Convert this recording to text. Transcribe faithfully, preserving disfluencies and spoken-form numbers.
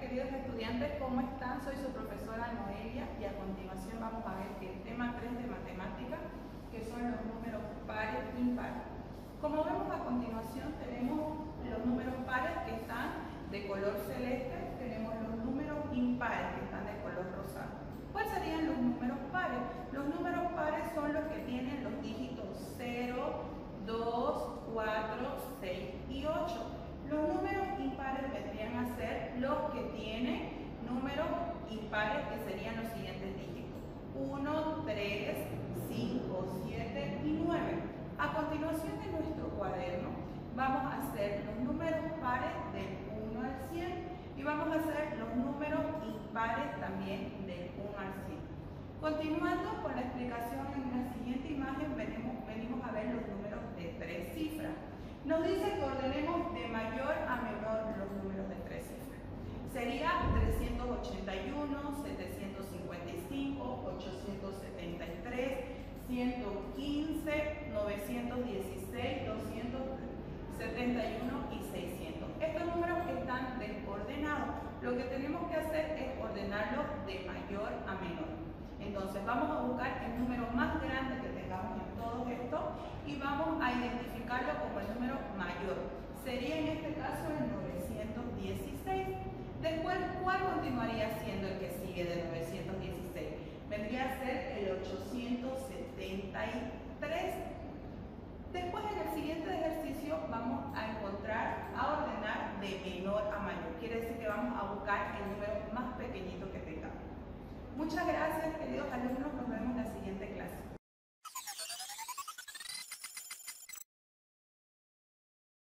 queridos estudiantes, ¿cómo están? Soy su profesora Noelia y a continuación vamos a ver el tema tres de matemáticas, que son los números pares e impares. Como vemos a continuación, tenemos los números pares que están de color celeste, tenemos los números impares que están de color rosado. ¿Cuáles serían los números pares? Los números pares son los que tienen los dígitos cero, dos, cuatro, seis y ocho. Los números impares vendrían a ser los que tienen números impares, que serían los siguientes dígitos: uno, tres, cinco, siete y nueve. A continuación de nuestro cuaderno vamos a hacer los números pares del uno al cien y vamos a hacer los números impares también del uno al cien. Continuando con la explicación, en la siguiente imagen venimos, venimos a ver los números de tres cifras. Nos dice que ordenemos de mayor a menor los números de tres cifras. Sería trescientos ochenta y uno, setecientos cincuenta y cinco, ochocientos setenta y tres, ciento quince, novecientos dieciséis, doscientos setenta y uno y seiscientos. Estos números están desordenados. Lo que tenemos que hacer es ordenarlos de mayor a menor. Entonces vamos a buscar el número más grande que tengamos en todo esto y vamos a identificarlo como el número mayor. Sería en este caso el novecientos dieciséis. Después, ¿cuál continuaría siendo el que sigue de novecientos dieciséis? Vendría a ser el ochocientos setenta y tres. Después, en el siguiente ejercicio vamos a encontrar, a ordenar de menor a mayor. Quiere decir que vamos a buscar el número más pequeñito que tengamos. Muchas gracias, queridos alumnos.